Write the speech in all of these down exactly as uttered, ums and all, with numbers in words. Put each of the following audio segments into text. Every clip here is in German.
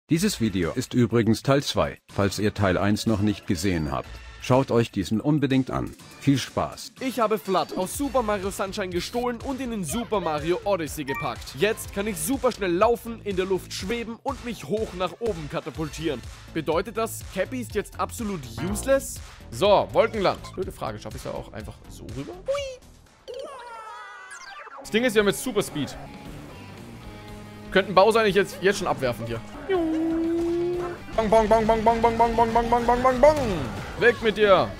Dieses Video ist übrigens Teil zwei. Falls ihr Teil eins noch nicht gesehen habt, schaut euch diesen unbedingt an. Viel Spaß. Ich habe Flood aus Super Mario Sunshine gestohlen und in den Super Mario Odyssey gepackt. Jetzt kann ich super schnell laufen, in der Luft schweben und mich hoch nach oben katapultieren. Bedeutet das, Cappy ist jetzt absolut useless? So, Wolkenland. Blöde Frage, schaffe ich es ja auch einfach so rüber? Hui. Das Ding ist, wir haben jetzt Super Speed. Könnten Bowser eigentlich jetzt, jetzt schon abwerfen hier. Bong, bong, bong, bong, bong, bong, bong, bong, bong, bong, bong, bong, bong. Weg mit dir.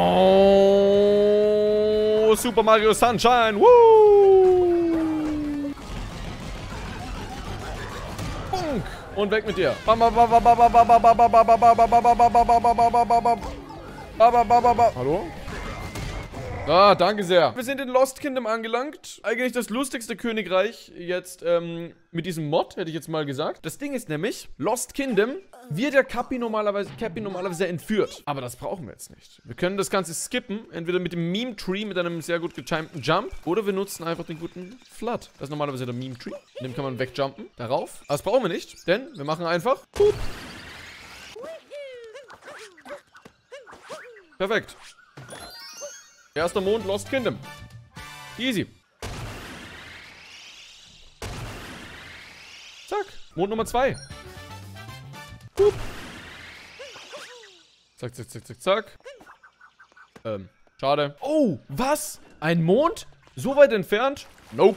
Super Mario Sunshine. Woo. Bunk. Und weg mit dir. Hallo? Ah, danke sehr. Wir sind in Lost Kingdom angelangt. Eigentlich das lustigste Königreich jetzt ähm, mit diesem Mod, hätte ich jetzt mal gesagt. Das Ding ist nämlich, Lost Kingdom wird ja Cappy normalerweise, Cappy normalerweise entführt. Aber das brauchen wir jetzt nicht. Wir können das Ganze skippen, entweder mit dem Meme Tree, mit einem sehr gut getimten Jump, oder wir nutzen einfach den guten Flood. Das ist normalerweise der Meme Tree. In dem kann man wegjumpen, darauf. Aber das brauchen wir nicht, denn wir machen einfach... Boop. Perfekt. Erster Mond, Lost Kingdom. Easy. Zack. Mond Nummer zwei. Boop. Zack, zack, zack, zack, zack. Ähm, schade. Oh, was? Ein Mond? So weit entfernt? Nope.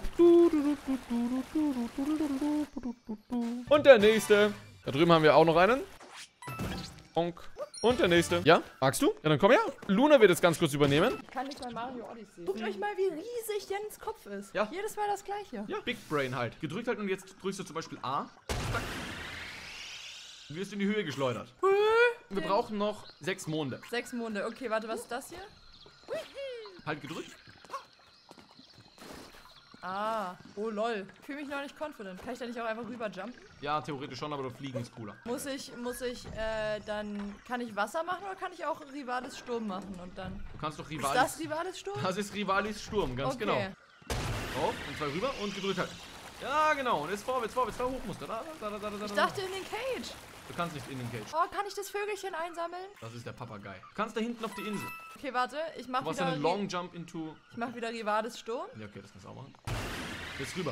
Und der nächste. Da drüben haben wir auch noch einen. Bonk. Und der nächste. Ja? Magst du? Ja, dann komm her. Luna wird jetzt ganz kurz übernehmen. Ich kann nicht mal Mario Odyssey. Guckt euch mal, wie riesig Jens Kopf ist. Ja. Jedes Mal das gleiche. Ja, Big Brain halt. Gedrückt halt und jetzt drückst du zum Beispiel A. Zack. Du wirst in die Höhe geschleudert. Wir brauchen noch sechs Monde. Sechs Monde. Okay, warte, was ist das hier? Halt gedrückt. Ah, oh lol. Ich fühle mich noch nicht confident. Kann ich da nicht auch einfach rüber jumpen? Ja, theoretisch schon, aber du fliegen ist cooler. Muss ich, muss ich, äh, dann, kann ich Wasser machen oder kann ich auch Rivalis Sturm machen und dann? Du kannst doch Ist Rivalis... das Rivalis Sturm? Das ist Rivalis Sturm, ganz Okay. genau. Auf und zwei rüber und gedrückt halt. Ja, genau. Und jetzt vorwärts, vorwärts, zwei hoch musst du. Da, da, da, da, da, da. Ich dachte in den Cage. Du kannst nicht in den Cage. Oh, kann ich das Vögelchen einsammeln? Das ist der Papagei. Du kannst da hinten auf die Insel. Okay, warte, ich mach Du machst wieder, einen Long Jump into... ich mach wieder Rivalis Sturm. Ja, okay, das kannst du auch machen. Jetzt rüber.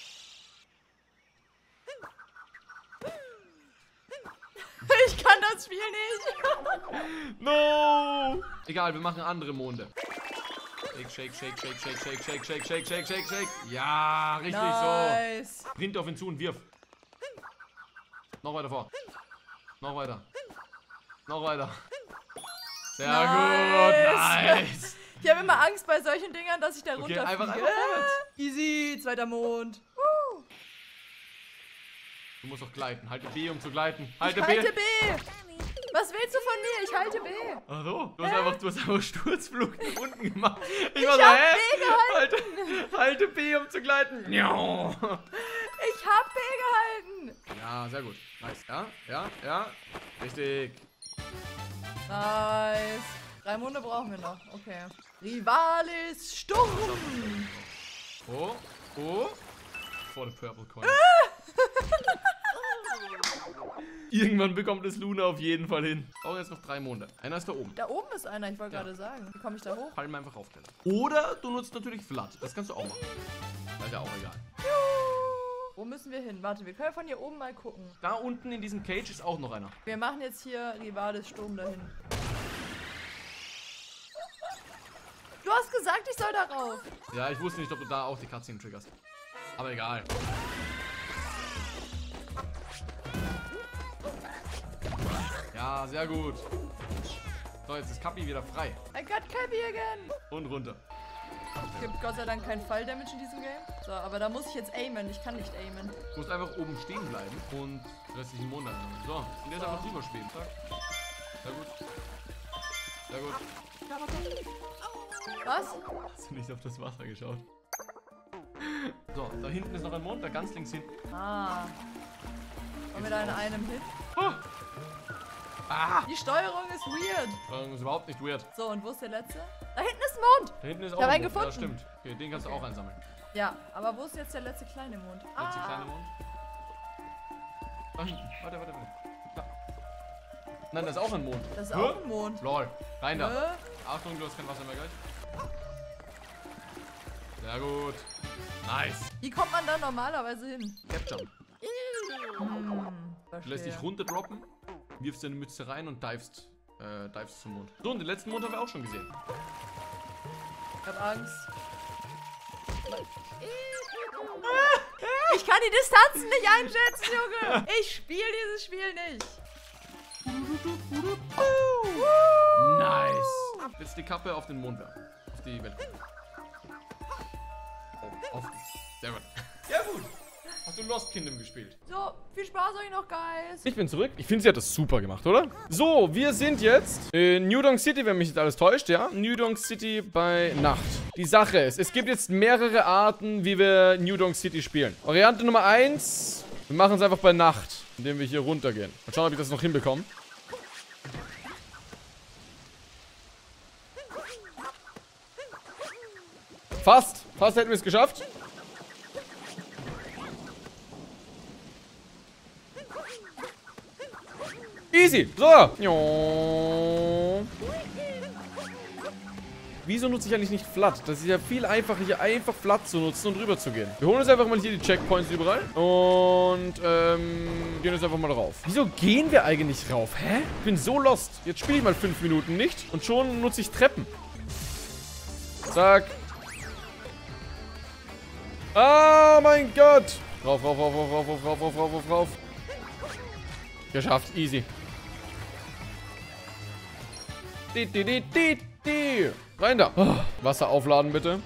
Ich kann das Spiel nicht. No! Egal, wir machen andere Monde. Shake, shake, shake, shake, shake, shake, shake, shake, shake, shake, shake. Ja, richtig Nice. so. Sprint auf ihn zu und wirf. Noch weiter vor. Noch weiter. Noch weiter. Sehr Nice. gut. Nice. Ich habe immer Angst bei solchen Dingern, dass ich da Okay, runterfliege. einfach, einfach vorwärts. Easy, zweiter Mond. Uh. Du musst doch gleiten. Halte B, um zu gleiten. Halte Ich B. halte B. Was willst du von mir? Ich halte B. Ach so. Du hast einfach, du hast einfach Sturzflug nach unten gemacht. Ich, Ich war so, hab hä? B gehalten. Halte, halte B, um zu gleiten. Ja. Ich hab B gehalten. Ja, sehr gut. Nice. Ja, ja, ja. Richtig. Nice. Drei Monde brauchen wir noch. Okay. Rivalis Sturm. Oh, oh. For the purple coin. Irgendwann bekommt es Luna auf jeden Fall hin. Brauchen jetzt noch drei Monde. Einer ist da oben. Da oben ist einer, ich wollte Ja. gerade sagen. Wie komme ich da hoch? Palmen einfach aufklettern. Oder du nutzt natürlich Flood. Das kannst du auch machen. Das ist ja auch egal. Wo müssen wir hin? Warte, wir können von hier oben mal gucken. Da unten in diesem Cage ist auch noch einer. Wir machen jetzt hier Rivalis Sturm dahin. Du hast gesagt, ich soll darauf. Ja, ich wusste nicht, ob du da auch die Cutscene triggerst. Aber egal. Ja, sehr gut. So, jetzt ist Cappy wieder frei. I got Cappy again. Und runter. Es gibt Gott sei Dank keinen Fall-Damage in diesem Game. So, aber da muss ich jetzt aimen. Ich kann nicht aimen. Du musst einfach oben stehen bleiben und restlichen Mond einsammeln. So, und jetzt So. einfach drüber schweben. Zack. Sehr gut. Sehr gut. Was? Hast du nicht auf das Wasser geschaut? So, da hinten ist noch ein Mond, da ganz links hinten. Ah. Und wir da in einem Hit? Oh. Ah! Die Steuerung ist weird. Das ist überhaupt nicht weird. So, und wo ist der letzte? Da hinten ist ein Mond. Da hinten ist Ich auch hab ein einen Mond. Ja, gefunden. stimmt. Okay, den kannst du auch einsammeln. Ja, aber wo ist jetzt der letzte kleine Mond? Letzte Ah. kleine Mond. Da hinten. Warte, warte, warte. Da. Nein, das ist auch ein Mond. Das ist Hä? auch ein Mond. Lol. Rein da. Hä? Achtung, du hast kein Wasser mehr gleich. Sehr gut. Nice. Wie kommt man da normalerweise hin? Capjump. Hm, Du lässt dich runterdroppen, wirfst deine Mütze rein und divest, äh, divest zum Mond. So, und den letzten Mond haben wir auch schon gesehen. Ich hab Angst. Ich kann die Distanzen nicht einschätzen, Junge. Ich spiele dieses Spiel nicht. Nice. Jetzt die Kappe auf den Mond werfen. Auf die Weltkugel. Oh, auf. Sehr gut. Ja, gut. Hast du Lost Kingdom gespielt? So, viel Spaß euch noch, Guys. Ich bin zurück. Ich finde, sie hat das super gemacht, oder? So, wir sind jetzt in New Donk City, wenn mich nicht alles täuscht, ja? New Donk City bei Nacht. Die Sache ist, es gibt jetzt mehrere Arten, wie wir New Donk City spielen. Variante Nummer eins, wir machen es einfach bei Nacht, indem wir hier runtergehen. Mal schauen, ob ich das noch hinbekomme. Fast. Fast hätten wir es geschafft. Easy. So. Wieso nutze ich eigentlich nicht Flat? Das ist ja viel einfacher, hier einfach Flat zu nutzen und rüber zu gehen. Wir holen uns einfach mal hier die Checkpoints überall. Und, ähm, gehen jetzt einfach mal drauf. Wieso gehen wir eigentlich rauf? Hä? Ich bin so lost. Jetzt spiele ich mal fünf Minuten nicht. Und schon nutze ich Treppen. Zack. Oh mein Gott. Rauf, rauf, rauf, rauf, rauf, rauf, rauf, rauf, rauf, rauf. Geschafft. Easy. Die, die, die, die, die. Rein da. Oh, Wasser aufladen, bitte.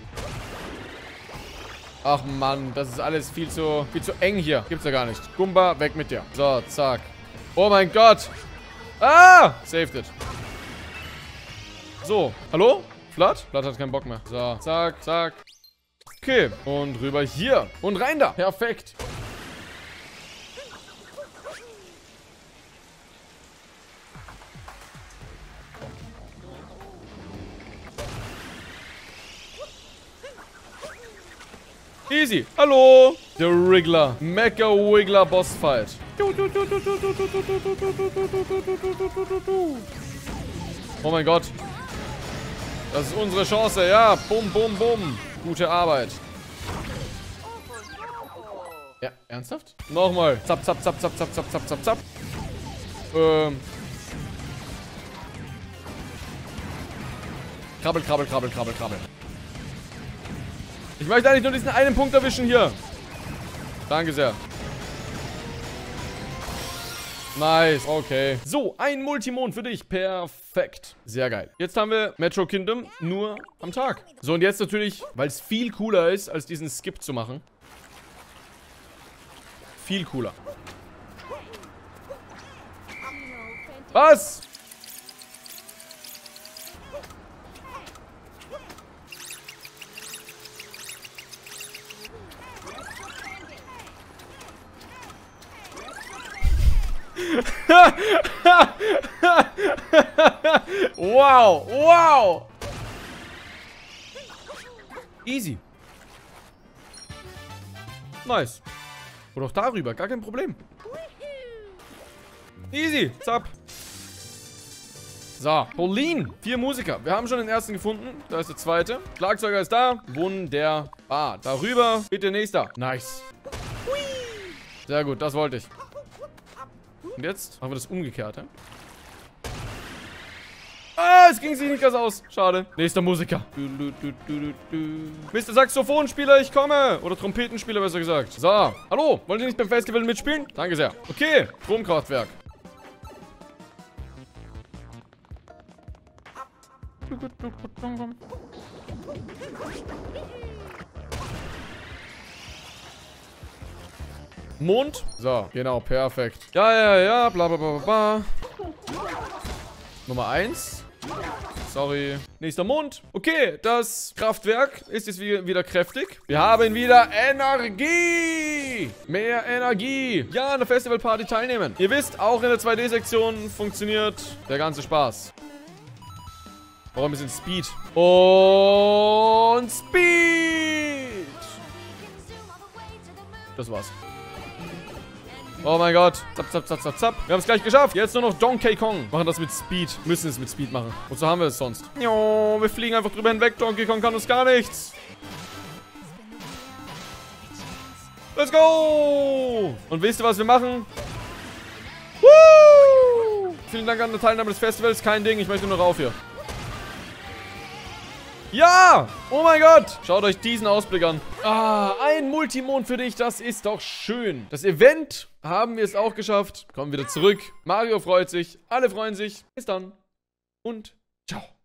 Ach Mann, das ist alles viel zu, viel zu eng hier. Gibt's ja gar nicht. Gumba, weg mit dir. So, zack. Oh mein Gott. Ah! Saved it. So, hallo? Flat? Flat hat keinen Bock mehr. So, zack, zack. Okay, und rüber hier. Und rein da. Perfekt. Easy. Hallo. Der Wriggler. Mecha Wiggler Boss Fight. Oh mein Gott. Das ist unsere Chance. Ja. Bum, bum, bum. Gute Arbeit. Ja, ernsthaft? Nochmal. Zap, zap, zap, zap, zap, zap, zap, zap, zap. Ähm. Krabbel, krabbel, krabbel, krabbel, krabbel. Ich möchte eigentlich nur diesen einen Punkt erwischen hier. Danke sehr. Nice, okay. So, ein Multimond für dich. Perfekt. Sehr geil. Jetzt haben wir Metro Kingdom nur am Tag. So, und jetzt natürlich, weil es viel cooler ist, als diesen Skip zu machen. Viel cooler. Was? Wow, wow. Easy. Nice. Oder auch darüber, gar kein Problem. Easy, zapp. So, Pauline. Vier Musiker. Wir haben schon den ersten gefunden. Da ist der zweite. Schlagzeuger ist da. Wunderbar. Darüber. Bitte nächster. Nice. Sehr gut, das wollte ich. Und jetzt machen wir das Umgekehrte. Ah, es ging sich nicht ganz aus. Schade. Nächster Musiker. Du, du, du, du, du. Mister Saxophonspieler, ich komme. Oder Trompetenspieler, besser gesagt. So. Hallo. Wollen Sie nicht beim Festival mitspielen? Danke sehr. Okay. Stromkraftwerk. Mond. So, genau, perfekt. Ja, ja, ja, bla bla bla bla. Nummer eins. Sorry. Nächster Mond. Okay, das Kraftwerk ist jetzt wieder kräftig. Wir haben wieder Energie. Mehr Energie. Ja, an der Festivalparty teilnehmen. Ihr wisst, auch in der zwei D-Sektion funktioniert der ganze Spaß. Brauchen ein bisschen Speed. Und Speed. Das war's. Oh mein Gott. Zap, zap, zap, zap, zap. Wir haben es gleich geschafft. Jetzt nur noch Donkey Kong. Machen das mit Speed. Müssen es mit Speed machen. Und so haben wir es sonst. Jo, wir fliegen einfach drüber hinweg. Donkey Kong kann uns gar nichts. Let's go! Und wisst ihr, was wir machen? Woo! Vielen Dank an die Teilnahme des Festivals. Kein Ding. Ich möchte nur rauf hier. Ja! Oh mein Gott! Schaut euch diesen Ausblick an. Ah, ein Multimond für dich. Das ist doch schön. Das Event haben wir es auch geschafft. Kommen wieder zurück. Mario freut sich. Alle freuen sich. Bis dann. Und ciao.